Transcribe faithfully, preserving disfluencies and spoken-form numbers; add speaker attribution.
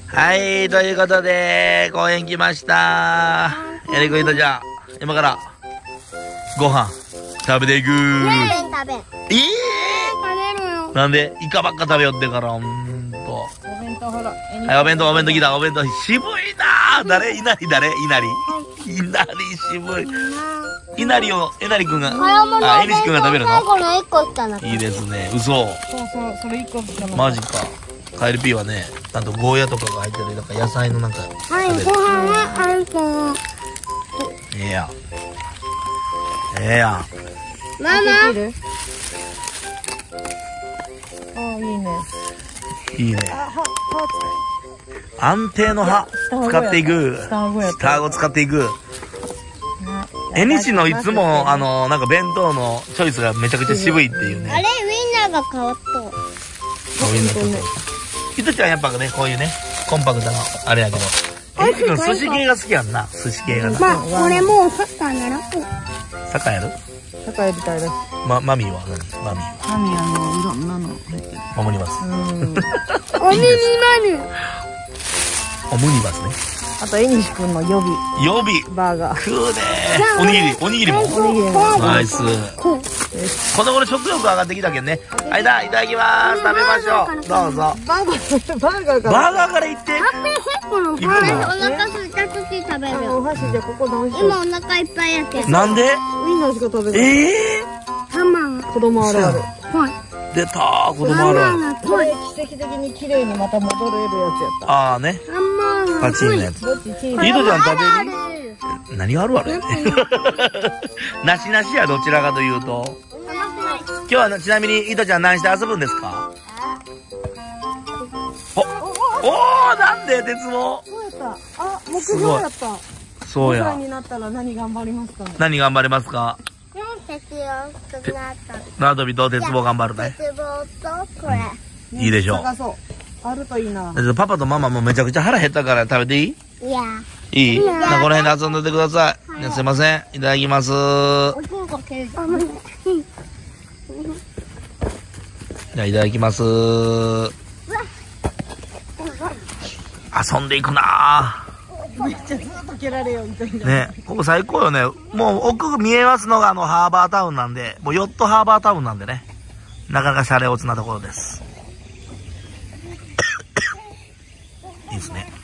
Speaker 1: はい、ということで、公園来ました。エリクイトちゃん、今から、ご飯、食べていくー。
Speaker 2: 食べ。
Speaker 1: えぇ、
Speaker 2: 食べるよ。
Speaker 1: なんでイカばっか食べよってから、ほんと。
Speaker 3: お弁当ほら。
Speaker 1: はい、お弁当、お弁当来た、お弁当。渋いなぁ。誰いなり誰いなりいなり渋い。いなりを、えなりくんが、あ、えにしくんが食べるの
Speaker 2: 最後の一個しかなくて。
Speaker 1: いいですね。嘘。
Speaker 3: そうそう、それ一個しかない。
Speaker 1: マジか。カエルピーはね、なんとゴーヤとかが入ってる、なんか野菜のなんか。
Speaker 2: はい、ご飯はあるけど。
Speaker 1: ええやん。ええやん。
Speaker 2: ママ。
Speaker 3: あ、いいね。
Speaker 1: いいね。
Speaker 3: あ、は、は、
Speaker 1: 安定の葉、使っていく。
Speaker 3: 下顎やった。
Speaker 1: 下顎使っていく。えにしのいつも、あの、なんか弁当のチョイスがめちゃくちゃ渋いっていうね。
Speaker 2: あれ、ウインナーが変わった。
Speaker 1: ウインナーちょっと。いとちゃんやっぱね、こういうね、コンパクトな、あれやけど。えにしくん寿司系が好きやんな、寿司系がな。
Speaker 2: まあ、これもうサッカーなら。
Speaker 1: サッカーやる
Speaker 3: サッカーやりたいです。
Speaker 1: ま、マミーは何マミーは。
Speaker 3: マミあの、いろんなの入ってる。
Speaker 1: 守ります。
Speaker 3: うん。
Speaker 2: おにぎり
Speaker 1: おムニバスね。
Speaker 3: あと、えにしくんの予備。
Speaker 1: 予備
Speaker 3: バーガー。
Speaker 1: 食うねー。おにぎり、おにぎりも。
Speaker 3: おにぎりも。
Speaker 1: ナイス。この頃食欲上がってきたけんね。はい、だ、いただきまーす。食べましょう。どうぞ。
Speaker 3: バーガー、バーガーから。
Speaker 1: バーガーからいって。
Speaker 2: このお
Speaker 1: 行くの
Speaker 2: 腹すいた時食べる
Speaker 3: お
Speaker 2: よ。
Speaker 3: 箸じゃここ直して。
Speaker 2: 今お腹いっぱいやけど。
Speaker 1: なんで
Speaker 3: ウインナーしか食べない。
Speaker 1: ええ
Speaker 2: ハンバーガ
Speaker 3: 子供あるある。
Speaker 2: ー。
Speaker 1: 出たー、子供あ
Speaker 2: ハンバ
Speaker 1: る。
Speaker 2: ーガー。ぽい。
Speaker 3: 奇跡的に綺麗にまた戻れるやつやった。
Speaker 1: あーね。
Speaker 2: ハンバーガー。
Speaker 1: パチンのやつ。
Speaker 3: どっちチーズ。
Speaker 1: イートちゃん食べ
Speaker 2: あ
Speaker 1: る
Speaker 2: る。
Speaker 1: 何があるあれなしなしや、どちらかというと。今日はちなみに、イートちゃん何して遊ぶんですか？お、おー、なんで鉄棒
Speaker 3: そうやった。あ、目標やった。
Speaker 1: そうや。
Speaker 3: ごさいになったら何頑張りますかね。
Speaker 1: 何頑張れますか？
Speaker 2: 鉄よ、鉄なった。
Speaker 1: 縄跳びと鉄棒頑張るね。
Speaker 2: 鉄棒とこれ。
Speaker 1: いいでしょう。
Speaker 3: 探そう。あるといいな。
Speaker 1: パパとママもめちゃくちゃ腹減ったから食べていい？
Speaker 2: いや。
Speaker 1: いい？なこの辺で遊んでてください。すいません。いただきます。
Speaker 2: お金かける。
Speaker 1: じゃあいただきます。遊んでいくな
Speaker 3: めっちゃずっと蹴られよみたいな。
Speaker 1: ね、ここ最高よね。もう奥見えますのがあのハーバータウンなんで、もうヨットハーバータウンなんでね。なかなかシャレオツなところです。いいですね。